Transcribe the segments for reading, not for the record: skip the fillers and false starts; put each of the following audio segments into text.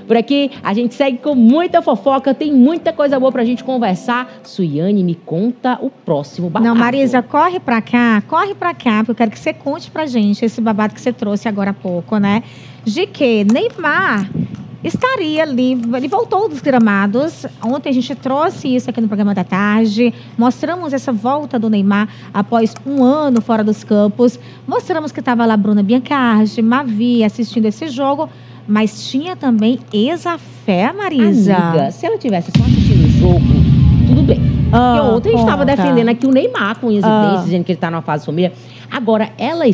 Por aqui, a gente segue com muita fofoca, tem muita coisa boa pra gente conversar. Suiane, me conta o próximo babado. Não, Marisa, corre pra cá, porque eu quero que você conte pra gente esse babado que você trouxe agora há pouco, né? De que Neymar estaria ali, ele voltou dos gramados. Ontem a gente trouxe isso aqui no programa da tarde, mostramos essa volta do Neymar após um ano fora dos campos, mostramos que estava lá Bruna Biancardi, Mavi assistindo esse jogo, mas tinha também Exa-Fé, Marisa. Amiga, se ela tivesse só assistindo o jogo, tudo bem. Porque ontem a gente estava defendendo aqui o Neymar com evidências, dizendo que ele está numa fase de família. Agora,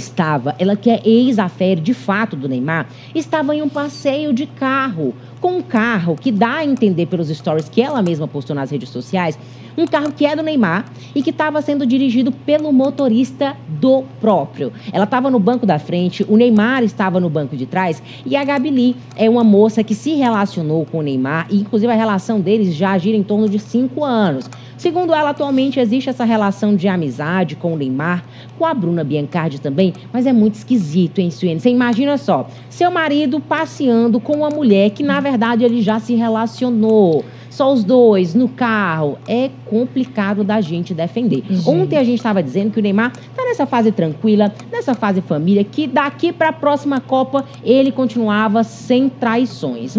ela que é ex-affaire de fato do Neymar, estava em um passeio de carro, com um carro que dá a entender pelos stories que ela mesma postou nas redes sociais, um carro que é do Neymar e que estava sendo dirigido pelo motorista do próprio. Ela estava no banco da frente, o Neymar estava no banco de trás e a Gabi Lee é uma moça que se relacionou com o Neymar e, inclusive, a relação deles já gira em torno de 5 anos. Segundo ela, atualmente existe essa relação de amizade com o Neymar, com a Bruna Biancardi também, mas é muito esquisito, hein, Suene? Você imagina só, seu marido passeando com uma mulher que, na verdade, ele já se relacionou. Só os dois no carro. É complicado da gente defender. Ontem a gente estava dizendo que o Neymar está nessa fase tranquila, nessa fase família, que daqui para a próxima Copa ele continuava sem traições.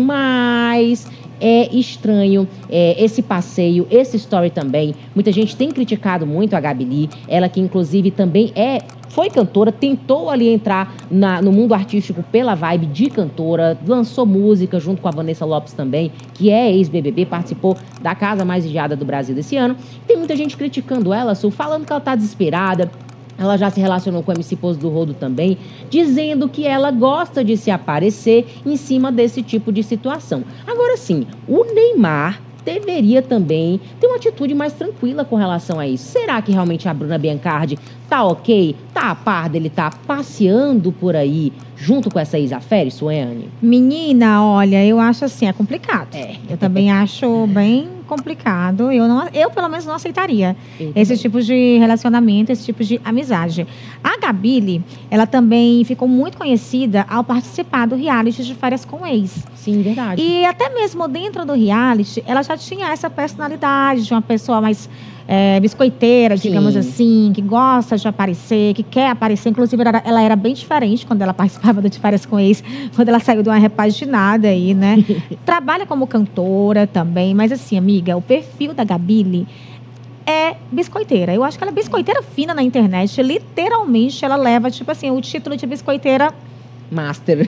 Mas é estranho esse passeio, esse story também. Muita gente tem criticado muito a Gabi Lee, ela que inclusive também foi cantora, tentou ali entrar no mundo artístico pela vibe de cantora, lançou música junto com a Vanessa Lopes também, que é ex-BBB, participou da Casa Mais Vigiada do Brasil desse ano. Tem muita gente criticando ela, Su, falando que ela tá desesperada. Ela já se relacionou com o MC Pose do Rodo também, dizendo que ela gosta de se aparecer em cima desse tipo de situação. Agora sim, o Neymar deveria também ter uma atitude mais tranquila com relação a isso. Será que realmente a Bruna Biancardi tá ok? Tá a par dele, tá passeando por aí junto com essa ex-affaire, Suene? Menina, olha, eu acho assim, é complicado. Eu também acho bem complicado. Eu pelo menos não aceitaria esse tipo de relacionamento, esse tipo de amizade. A Gabi Lee, ela também ficou muito conhecida ao participar do reality de Férias com Ex. Sim, verdade. E até mesmo dentro do reality, ela já tinha essa personalidade de uma pessoa mais biscoiteira, digamos assim, que gosta de aparecer, que quer aparecer. Inclusive, ela era bem diferente quando ela participava do De Férias com Ex, quando ela saiu de uma repaginada aí, né? Trabalha como cantora também, mas assim, amiga, o perfil da Gabi Lee é biscoiteira. Eu acho que ela é biscoiteira fina na internet. Literalmente, ela leva, tipo assim, o título de biscoiteira Master.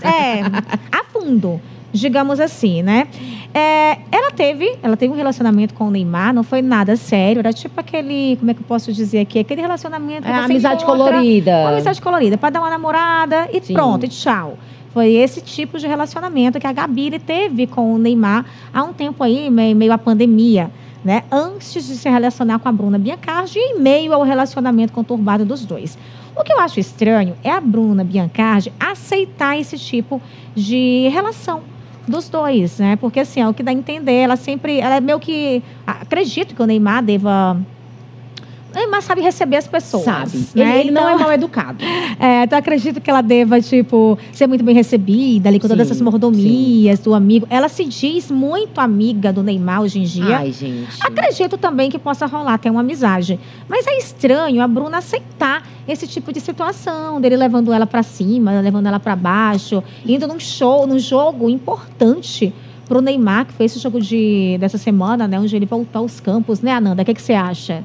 A fundo, digamos assim, né? Ela teve um relacionamento com o Neymar, não foi nada sério, era tipo aquele, como é que eu posso dizer aqui? Aquele relacionamento que você amizade encontra, colorida. uma amizade colorida, para dar uma namorada e pronto, e tchau. Foi esse tipo de relacionamento que a Gabi Lee teve com o Neymar há um tempo aí, meio à pandemia, né? Antes de se relacionar com a Bruna Biancardi e em meio ao relacionamento conturbado dos dois. O que eu acho estranho é a Bruna Biancardi aceitar esse tipo de relação dos dois, né? Porque, assim, é o que dá a entender, ela é meio que... Acredito que o Neymar deva... O Neymar sabe receber as pessoas. Sabe. Né? Ele não é mal educado. Então, acredito que ela deva, tipo, ser muito bem recebida ali com todas essas mordomias do amigo. Ela se diz muito amiga do Neymar hoje em dia. Ai, gente. Acredito também que possa rolar até uma amizade. Mas é estranho a Bruna aceitar esse tipo de situação, dele levando ela pra cima, levando ela pra baixo, indo num jogo importante pro Neymar, que foi esse jogo dessa semana, né? Onde ele voltou aos campos, né, Ananda? O que você acha?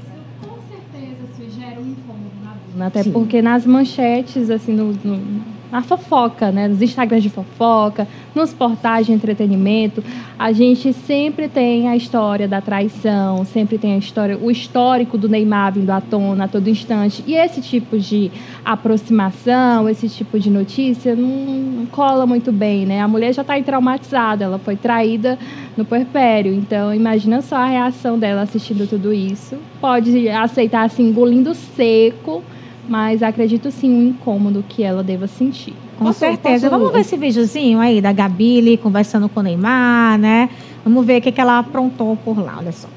Até porque nas manchetes, assim, na fofoca, né? Nos Instagrams de fofoca, nos portais de entretenimento, a gente sempre tem a história da traição, sempre tem o histórico do Neymar vindo à tona a todo instante. E esse tipo de aproximação, esse tipo de notícia não cola muito bem, né? A mulher já está traumatizada, ela foi traída no puerpério. Então, imagina só a reação dela assistindo tudo isso. Pode aceitar, assim, engolindo seco, mas acredito sim um incômodo que ela deva sentir. Com certeza. Vamos ver esse videozinho aí da Gabi Lee conversando com o Neymar, né? Vamos ver o que ela aprontou por lá, olha só.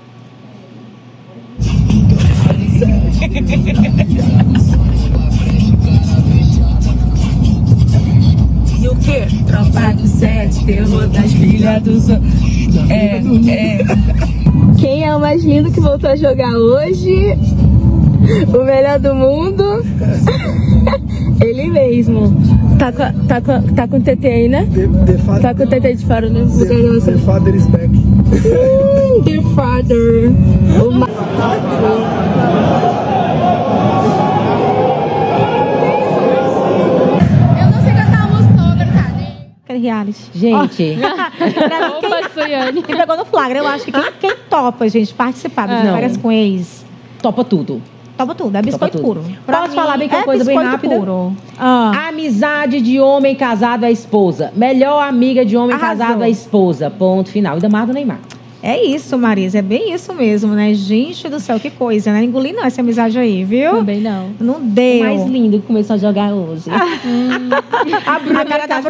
E o quê? Tropa do 7, terror das filhas do sol. Quem é o mais lindo que voltou a jogar hoje? O melhor do mundo? Ele mesmo. Tá com o TT aí, né? Tá com o TT de fora, né? The father is back. The father. Aquele reality. Gente. Opa, Soiane. Quem pegou no flagra, eu acho que quem topa, gente, participar de férias com ex, Topa tudo. topa tudo. É biscoito Topa tudo. puro. Posso falar bem que é uma coisa bem biscoito rápida? Puro. Amizade de homem casado à esposa. Melhor amiga de homem Arrasou. casado à esposa. Ponto final. Ainda mais do Neymar. É isso, Marisa. É bem isso mesmo, né? Gente do céu, que coisa, né? Engoli não essa amizade aí, viu? Também não. Não deu. O mais lindo que começou a jogar hoje. A cara da